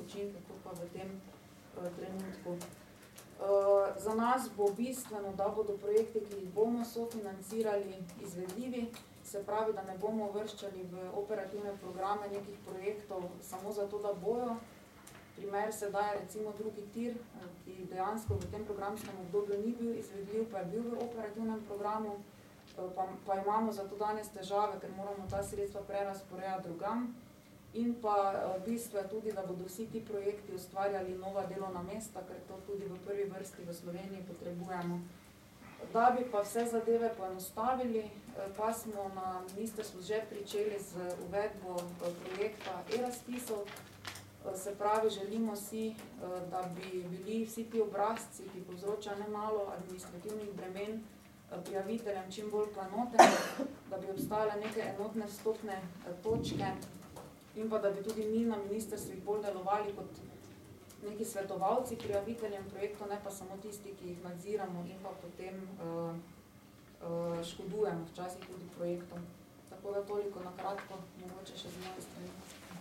učinke, kot pa v tem trenutku. Za nas bo bistveno, da bodo projekti, ki jih bomo sofinancirali, izvedljivi, se pravi, da ne bomo uvrščali v operativne programe nekih projektov samo zato, da bojo. Primer se daje recimo drugi tir, ki dejansko v tem programskem obdobju ni bil izvedljiv, pa je bil v operativnem programu, pa imamo zato danes težave, ker moramo ta sredstva prerazporejati drugam. In pa bistvo je tudi, da bodo vsi ti projekti ustvarjali nova delovna mesta, ker to tudi v prvi vrsti v Sloveniji potrebujemo. Da bi pa vse zadeve poenostavili, pa smo na ministrstvu že pričeli z uvedbo projekta e-razpisov. Se pravi, želimo si, da bi bili vsi ti obrazci, ki povzročajo nemalo administrativnih bremen, prijaviteljem čim bolj poenoteni, da bi obstajale neke enotne vstopne točke in pa da bi tudi mi na ministrstvih bolj delovali kot neki svetovalci prijaviteljem projektov, ne pa samo tisti, ki jih nadziramo in pa potem škodujemo včasih tudi projektom. Tako da toliko na kratko, mogoče še z moje strani.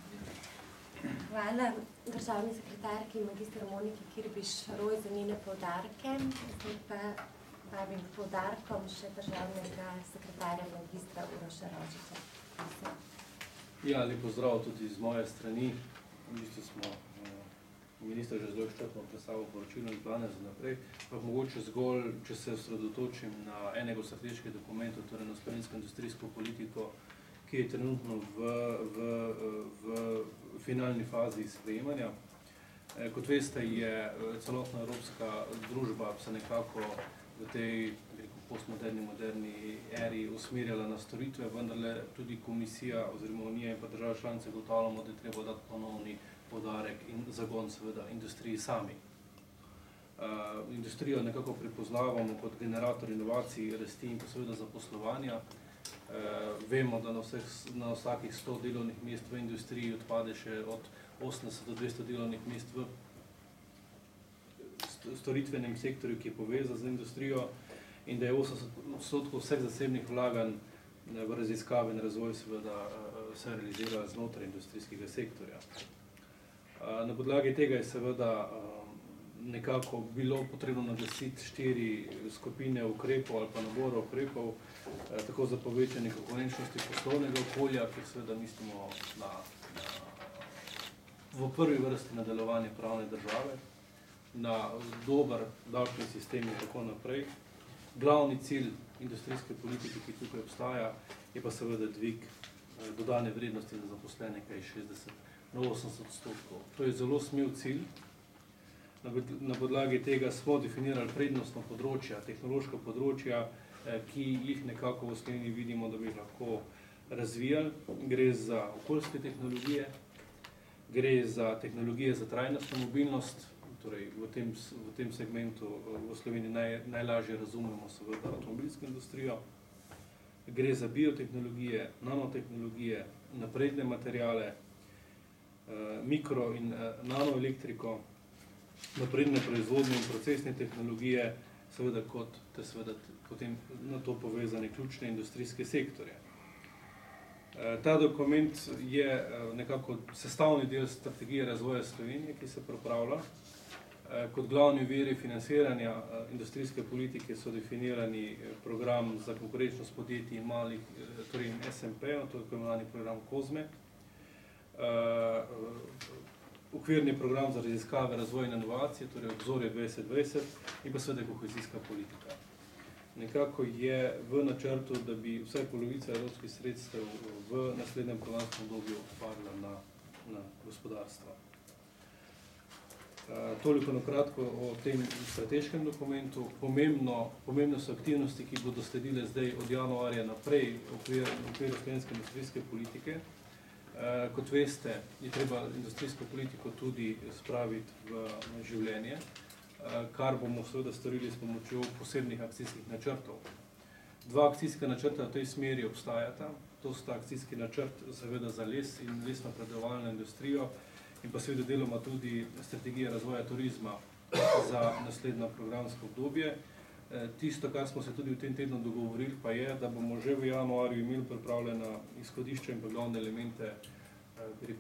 Hvala državni sekretarki magister Moniki Kirbiš-Roj za njene poudarke. Zdaj pa vabim k poudarkom še državnega sekretarja magistra Uroša Rožiča. Ja, lep pozdrav tudi z moje strani. V bistvu smo minister že zelo izčrpno predstavil poročilo in plane za naprej, pa mogoče zgolj, če se osredotočim na enega od strateških dokumentov, torej na slovensko industrijsko politiko, ki je trenutno v finalni fazi sprejemanja. Kot veste, je celotna evropska družba se nekako v tej postmoderni, moderni eri usmerjala na storitve, vendarle tudi komisija oziroma Unija in pa države članice ugotavljamo, da je treba dati ponovni poudarek in zagon seveda industriji sami. Industrijo nekako prepoznavamo kot generator inovacij, rasti in pa seveda zaposlovanja. Vemo, da na vsakih 100 delovnih mest v industriji odpade še od 80 do 200 delovnih mest v storitvenem sektorju, ki je povezan z industrijo, in da je 80% vseh zasebnih vlaganj v raziskave in razvoj seveda se realizira znotraj industrijskega sektorja. Na podlagi tega je seveda nekako bilo potrebno naglasiti 4 skupine ukrepov ali pa nabora ukrepov, tako za povečanje konkurenčnosti poslovnega okolja, ker seveda mislimo v prvi vrsti na delovanje pravne države, na dober davčni sistem in tako naprej. Glavni cilj industrijske politike, ki tukaj obstaja, je pa seveda dvig dodane vrednosti za zaposlene, kaj 60 na 80%. To je zelo smel cilj. Na podlagi tega smo definirali prednostna področja, tehnološka področja, ki jih nekako v Sloveniji vidimo, da bi jih lahko razvijali. Gre za okoljske tehnologije, gre za tehnologije za trajnostno mobilnost, torej v tem segmentu v Sloveniji najlažje razumemo seveda avtomobilsko industrijo. Gre za biotehnologije, nanotehnologije, napredne materiale, mikro- in nanoelektriko, napredne proizvodne in procesne tehnologije, seveda kot potem na to povezane ključne industrijske sektorje. Ta dokument je nekako sestavni del strategije razvoja Slovenije, ki se pripravlja. Kot glavni viri financiranja industrijske politike so definirani program za konkurenčnost podjetij in malih, torej SMP-ov, to je tako imenovani program COSME, okvirni program za raziskave, razvoj in inovacije, torej obzorje 2020 in pa seveda kohezijska politika. Nekako je v načrtu, da bi vsaj polovica evropskih sredstev v naslednjem programskem obdobju padla na gospodarstvo. Toliko na kratko o tem strateškem dokumentu. Pomembno so aktivnosti, ki bodo sledile zdaj od januarja naprej v okviru slovenske industrijske politike. Kot veste, je treba industrijsko politiko tudi spraviti v življenje, kar bomo seveda storili s pomočjo posebnih akcijskih načrtov. 2 akcijska načrta v tej smeri obstajata. To sta akcijski načrt seveda za les in lesno-predelovalno industrijo in pa seveda deloma tudi strategija razvoja turizma za naslednjo programsko obdobje. Tisto, kar smo se tudi v tem tednu dogovorili, pa je, da bomo že v januarju imeli pripravljena izhodišča in pa glavne elemente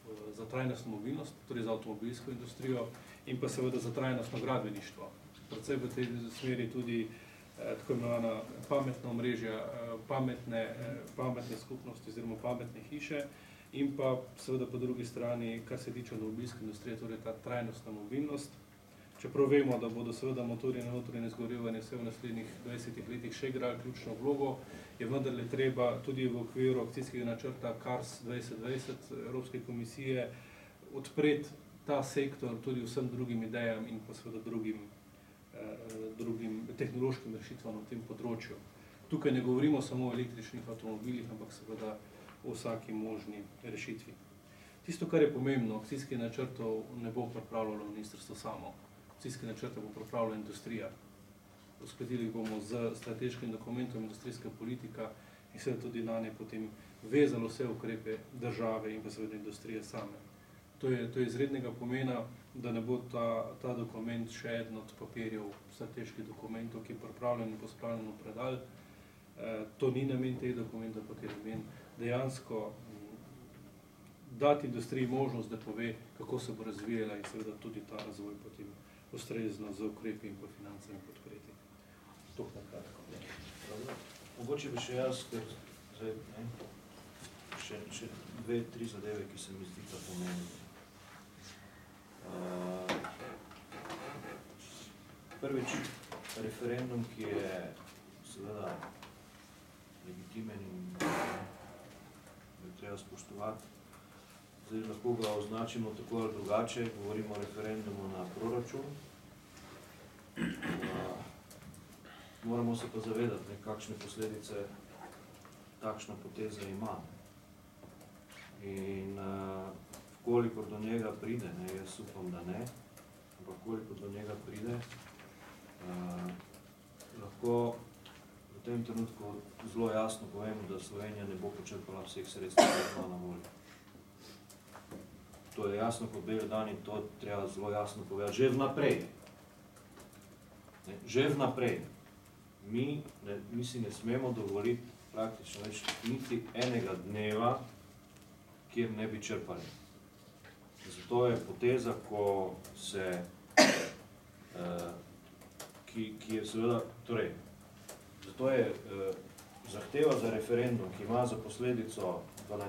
za trajnostno mobilnost, torej za avtomobilsko industrijo in pa seveda za trajnostno gradbeništvo. Predvsej v tej smeri tudi tako imenovana pametna omrežja, pametne skupnosti oziroma pametne hiše in pa seveda po drugi strani, kar se tiče avtomobilske industrije, torej ta trajnostna mobilnost. Čeprav vemo, da bodo seveda motorji na notranje izgorevanje vse v naslednjih 20 letih še igrali ključno vlogo, je vendarle treba tudi v okviru akcijskega načrta CARS 2020 Evropske komisije odpreti ta sektor tudi vsem drugim idejam in pa seveda drugim tehnološkim rešitvam na tem področju. Tukaj ne govorimo samo o električnih avtomobilih, ampak seveda o vsaki možni rešitvi. Tisto, kar je pomembno, akcijskih načrtov ne bo pripravljalo ministrstvo samo. Akcijske načrte bo pripravila industrija. Uskladili bomo z strateškim dokumentom industrijska politika in seveda tudi na nje potem vezalo vse ukrepe države in pa seveda industrije same. To je izrednega pomena, da ne bo ta dokument še eden od papirjev strateških dokumentov, ki je pripravljen in pospravljen v predal. To ni namen teh dokumentov, ampak je namen dejansko dati industriji možnost, da pove, kako se bo razvijala in seveda tudi ta razvoj potem ustrezno z ukrepi in pa financami podpreti. To na kratko. Mogoče bi še jaz, ker zdaj, še 2-3 zadeve, ki se mi zdi ta pomembno. Prvič, referendum, ki je seveda legitimen in je treba spoštovati. Zdaj lahko ga označimo tako ali drugače, govorimo o referendumu na proračun. Moramo se pa zavedati, kakšne posledice takšna poteza ima. In kolikor do njega pride, jaz upam, da ne, ampak kolikor do njega pride, lahko v tem trenutku zelo jasno povem, da Slovenija ne bo počrpala vseh sredstev, ki ima na voljo. To je jasno kot bel dan in to treba zelo jasno povedati. Že vnaprej. Že vnaprej. Mi si ne smemo dovoliti praktično več niti enega dneva, kjer ne bi črpali. Zato je poteza, ko se, ki je seveda, torej, zato je zahteva za referendum, ki ima za posledico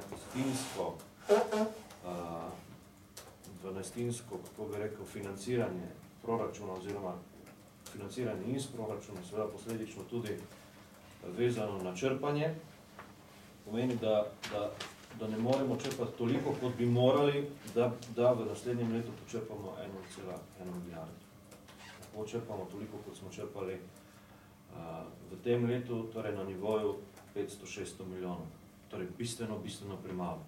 12-tinsko, kako bi rekel, financiranje proračuna oziroma financiranje iz proračuna, seveda posledično tudi vezano na črpanje, pomeni, da ne moremo črpati toliko, kot bi morali, da v naslednjem letu počrpamo 1,1 milijardo. Lahko črpamo toliko, kot smo črpali v tem letu, torej na nivoju 500-600 milijonov. Torej bistveno premalo.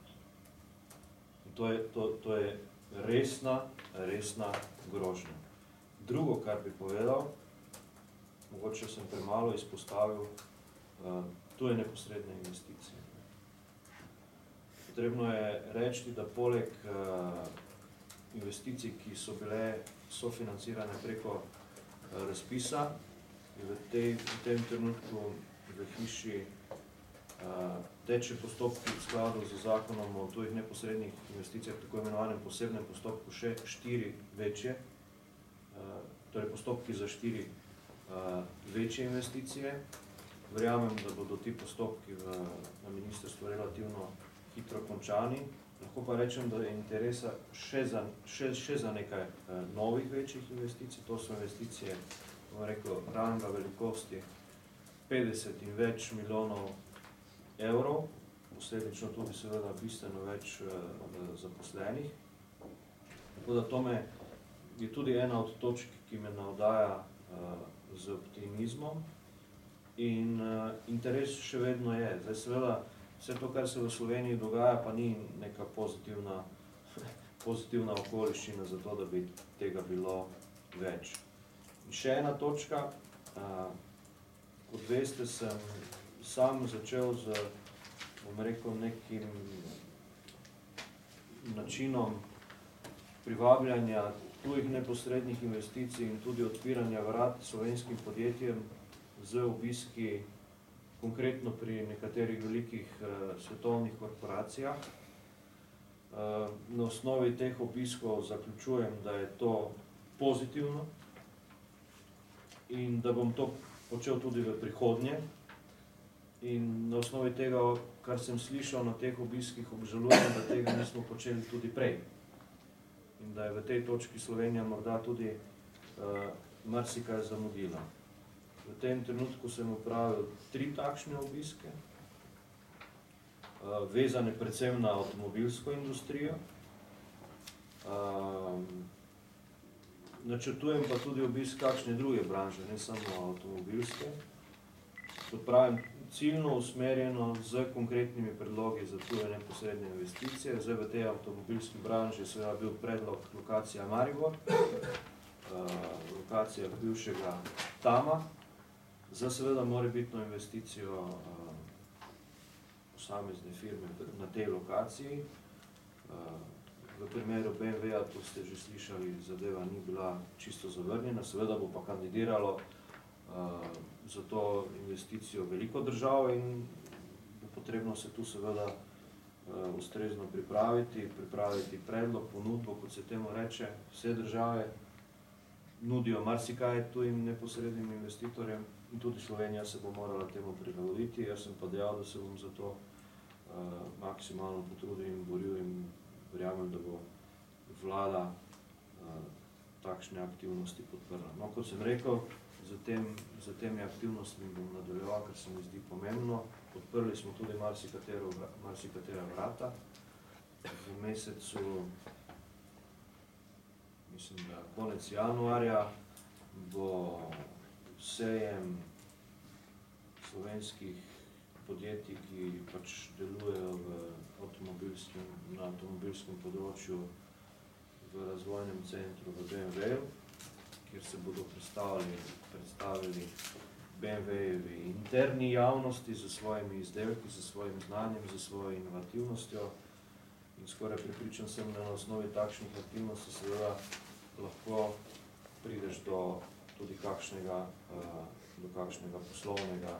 To je resna grožnja. Drugo, kar bi povedal, mogoče sem premalo izpostavil, to je neposredne investicije. Potrebno je reči, da poleg investicij, ki so bile sofinancirane preko razpisa, je v tem trenutku v hiši teče postopki v skladu z zakonom o tujih neposrednih investicijah, tako imenovanem posebnem postopku, še 4 večje, torej postopki za 4 večje investicije. Verjamem, da bodo ti postopki na ministrstvu relativno hitro končani. Lahko pa rečem, da je interesa še za nekaj novih večjih investicij. To so investicije, bom rekel, ranga velikosti 50 in več milijonov evrov, posledično tudi seveda bistveno več zaposlenih. Tako da to je tudi ena od točk, ki me navdaja z optimizmom in interes še vedno je. Zdaj seveda vse to, kar se v Sloveniji dogaja, pa ni neka pozitivna okoliščina za to, da bi tega bilo več. In še ena točka, kot veste, sem sam začel z, bom rekel, nekim načinom privabljanja tujih neposrednih investicij in tudi odpiranja vrat slovenskim podjetjem z obiski konkretno pri nekaterih velikih svetovnih korporacijah. Na osnovi teh obiskov zaključujem, da je to pozitivno in da bom to počel tudi v prihodnje. In na osnovi tega, kar sem slišal na teh obiskih, obžalujem, da tega nismo počeli tudi prej. In da je v tej točki Slovenija morda tudi marsikaj zamudila. V tem trenutku sem opravil 3 takšne obiske, vezane predvsem na avtomobilsko industrijo. Načrtujem pa tudi obisk kakšne druge branže, ne samo avtomobilske. Kot pravim, ciljno usmerjeno z konkretnimi predlogi za tuje neposredne investicije. Zdaj v tej avtomobilski branži je seveda bil predlog lokacija Maribor, lokacija bivšega Tama, za seveda morebitno investicijo posamezne firme na tej lokaciji. V primeru BMW-ja, to ste že slišali, zadeva ni bila čisto zavrnjena, seveda bo pa kandidiralo za to investicijo veliko držav in bo potrebno se tu seveda ustrezno pripraviti predlog, ponudbo, kot se temu reče. Vse države nudijo marsikaj tujim neposrednim investitorjem in tudi Slovenija se bo morala temu prilagoditi. Jaz sem pa dejal, da se bom za to maksimalno potrudil in boril in verjamem, da bo vlada takšne aktivnosti podprla. No, kot sem rekel, za temi aktivnostmi bom nadaljeval, ker se mi zdi pomembno. Odprli smo tudi marsikatera vrata. V mesecu, mislim, da konec januarja, bo sejem slovenskih podjetij, ki pač delujejo na avtomobilskem področju v razvojnem centru v BMW-ju, kjer se bodo predstavili BMW-jevi interni javnosti z svojimi izdelki, z svojim znanjem, z svojo inovativnostjo. In skoraj prepričan sem, da na osnovi takšnih aktivnosti seveda lahko prideš do tudi kakšnega poslovnega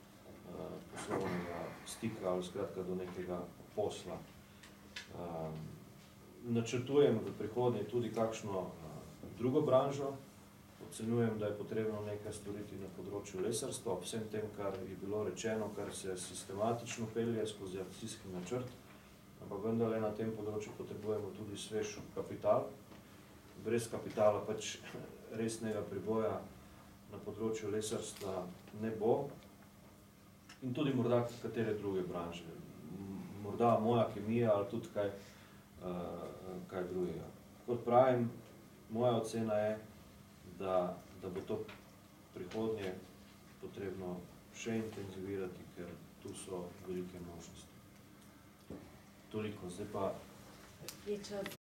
stika ali skratka do nekega posla. Načrtujem v prihodnje tudi kakšno drugo branžo. Ocenjujem, da je potrebno nekaj storiti na področju lesarstva, ob vsem tem, kar je bilo rečeno, kar se sistematično pelje skozi akcijski načrt, ampak vendarle na tem področju potrebujemo tudi svež kapital. Brez kapitala pač resnega priboja na področju lesarstva ne bo. In tudi morda katere druge branže. Morda moja kemija ali tudi kaj drugega. Kot pravim, moja ocena je, da bo to prihodnje potrebno še intenzivirati, ker tu so velike možnosti. Toliko, zdaj pa